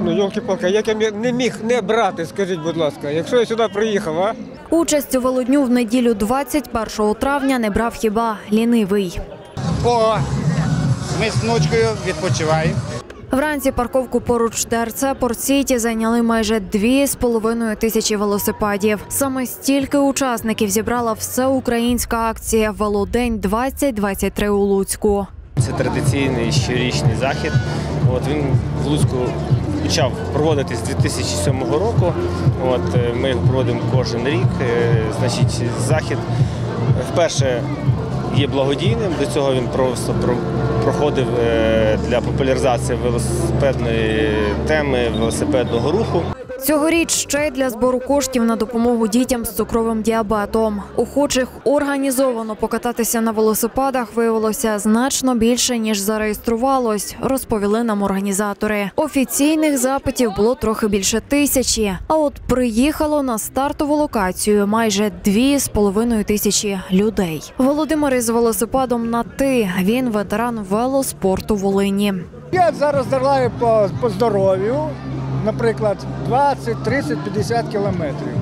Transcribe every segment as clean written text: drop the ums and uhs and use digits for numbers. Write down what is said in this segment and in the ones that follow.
Ну, йолки-палки, як я не міг не брати, скажіть, будь ласка, якщо я сюди приїхав, а? Участь у велодню в неділю 21 травня не брав хіба лінивий. О, ми з внучкою відпочиваємо. Вранці парковку поруч ТРЦ «Порт-Сіті» зайняли майже 2,5 тисячі велосипедів. Саме стільки учасників зібрала всеукраїнська акція «Велодень-2023» у Луцьку. Це традиційний щорічний захід. Він в Луцьку почав проводитись з 2007 року. Ми його проводимо кожен рік. Захід вперше є благодійним. До цього він просто проходив для популяризації велосипедної теми, велосипедного руху. Цьогоріч ще й для збору коштів на допомогу дітям з цукровим діабетом. Охочих організовано покататися на велосипедах виявилося значно більше, ніж зареєструвалось, розповіли нам організатори. Офіційних запитів було трохи більше 1000, а от приїхало на стартову локацію майже 2,5 тисячі людей. Володимир із велосипедом на «ти». Він ветеран велоспорту Волині. Я зараз долаю по здоров'ю, наприклад, 20, 30, 50 кілометрів.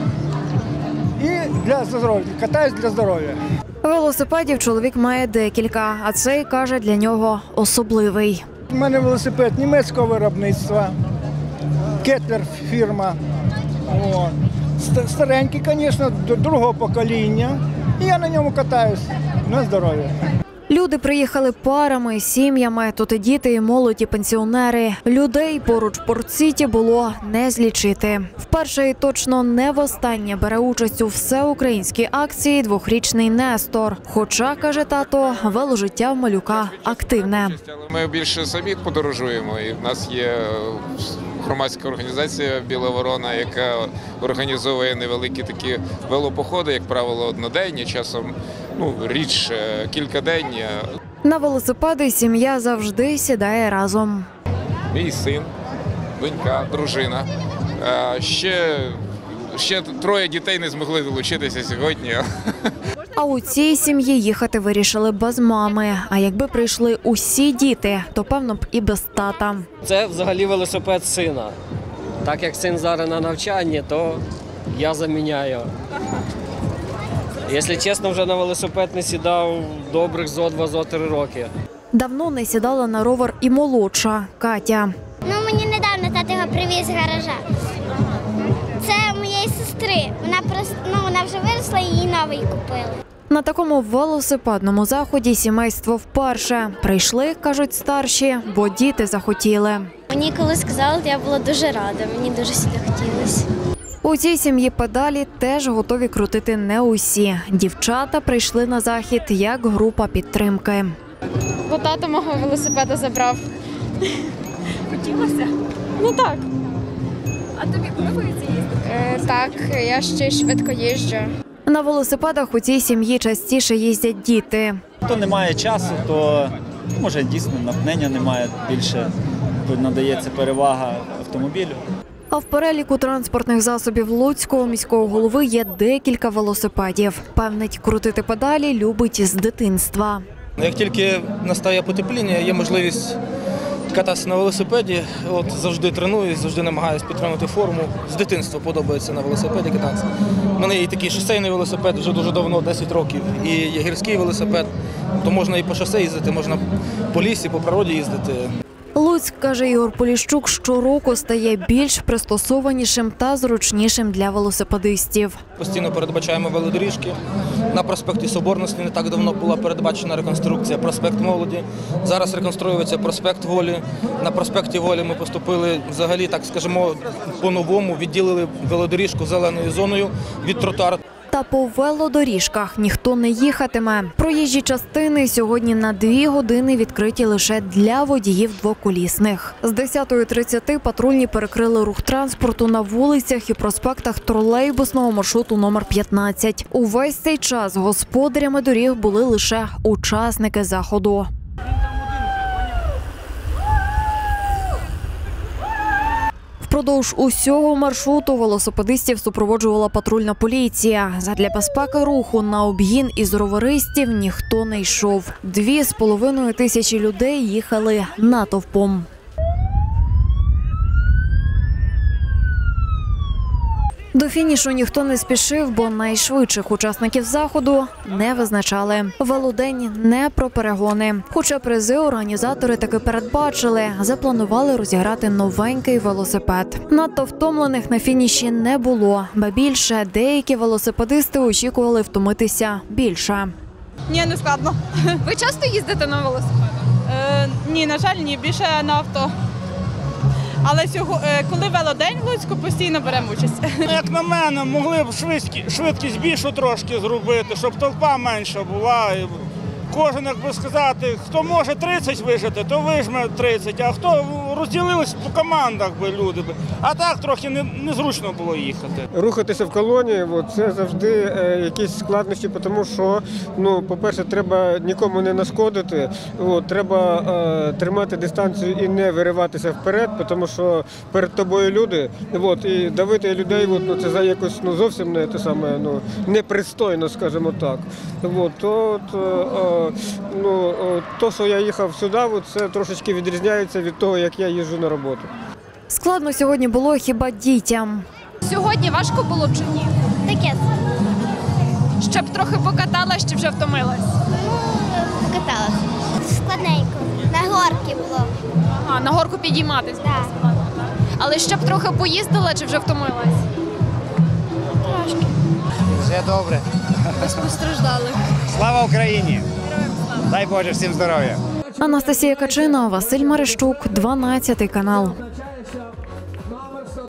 І для здоров'я, катаюсь для здоров'я. Велосипедів чоловік має декілька, а цей, каже, для нього особливий. У мене велосипед німецького виробництва, Кетлер фірма. Старенький, звісно, другого покоління. І я на ньому катаюсь на здоров'я. Люди приїхали парами, сім'ями, тут і діти, і молодь, і пенсіонери. Людей поруч «Порт-Сіті» було не злічити. Вперше і точно не востаннє бере участь у всеукраїнській акції 2-річний Нестор. Хоча, каже тато, веложиття в малюка активне. Ми більше самі подорожуємо, і в нас є громадська організація «Біла ворона», яка організовує невеликі такі велопоходи, як правило, одноденні, часом рідше, кількаденні. На велосипеди сім'я завжди сідає разом. Мій син, донька, дружина. Ще 3 дітей не змогли долучитися сьогодні. А у цій сім'ї їхати вирішили без мами. А якби прийшли усі діти, то, певно б, і без тата. Це взагалі велосипед сина. Так як син зараз на навчанні, то я заміняю. Якщо чесно, вже на велосипед не сідав добрих зо 2-3 роки. Давно не сідала на ровер і молодша Катя. Мені недавно тато його привіз з гаража. Це у моєї сестри. Вона вже виросла і їй новий купили. На такому велосипедному заході сімейство вперше. Прийшли, кажуть старші, бо діти захотіли. Мені коли сказали, я була дуже рада. Мені дуже сюди хотілося. У цій сім'ї педалі теж готові крутити не усі. Дівчата прийшли на захід як група підтримки. Бо тато мого велосипеда забрав. Хотілося? Ну так. А тобі подобається їздити? Так, я ще й швидко їжджу. На велосипедах у цій сім'ї частіше їздять діти. Хто не має часу, то може дійсно натхнення немає, більше надається перевага автомобілю. А в переліку транспортних засобів Луцького міського голови є декілька велосипедів. Певнить, крутити педалі любить з дитинства. Як тільки настає потепління, є можливість кататися на велосипеді. Завжди тренуюсь, завжди намагаюся підтримати форму. З дитинства подобається на велосипеді кататися. У мене є такий шосейний велосипед вже дуже давно, 10 років. І є гірський велосипед, то можна і по шосе їздити, можна по лісі, по природі їздити. Луцьк, каже Ігор Поліщук, щороку стає більш пристосованішим та зручнішим для велосипедистів. Постійно передбачаємо велодоріжки. На проспекті Соборності не так давно була передбачена реконструкція, проспект Молоді. Зараз реконструюється проспект Волі. На проспекті Волі ми поступили взагалі, так скажімо, по-новому, відділили велодоріжку зеленою зоною від тротуару. Та по велодоріжках ніхто не їхатиме. Проїжджі частини сьогодні на 2 години відкриті лише для водіїв двоколісних. З 10:30 патрульні перекрили рух транспорту на вулицях і проспектах тролейбусного маршруту номер 15. Увесь цей час господарями доріг були лише учасники заходу. Впродовж усього маршруту велосипедистів супроводжувала патрульна поліція. Задля безпеки руху на обгін із роверистів ніхто не йшов. 2,5 тисячі людей їхали натовпом. До фінішу ніхто не спішив, бо найшвидших учасників заходу не визначали. Велодень не про перегони. Хоча призи організатори таки передбачили, запланували розіграти новенький велосипед. Надто втомлених на фініші не було, ба більше деякі велосипедисти очікували втомитися більше. Ні, не складно. Ви часто їздите на велосипедах? Ні, на жаль, ні, більше на авто. Але коли велодень в Луцьку, постійно беремо участь. Як на мене, могли б швидкість більшу трошки зробити, щоб толпа менша була. Кожен, як би сказати, хто може 30 вижити, то вижме 30, а хто розділились по командах би люди. А так трохи незручно було їхати. Рухатися в колоні – це завжди якісь складнощі, тому що, по-перше, треба нікому не нашкодити, треба тримати дистанцію і не вириватися вперед, тому що перед тобою люди, і давити людей це якось зовсім непристойно, скажімо так. То, що я їхав сюди, це трошечки відрізняється від того, як я їжджу на роботу. Складно сьогодні було хіба дітям. Сьогодні важко було чи ні? Таке. Щоб трохи покаталась чи вже втомилась? Покаталася. Складненько. На горки було. Ага, на горку підійматись було складно, так? Але щоб трохи поїздила чи вже втомилась? Трошки. Все добре. Без постраждалих. Слава Україні! Дай Боже всім здоров'я! Анастасія Качина, Василь Марищук, 12 канал.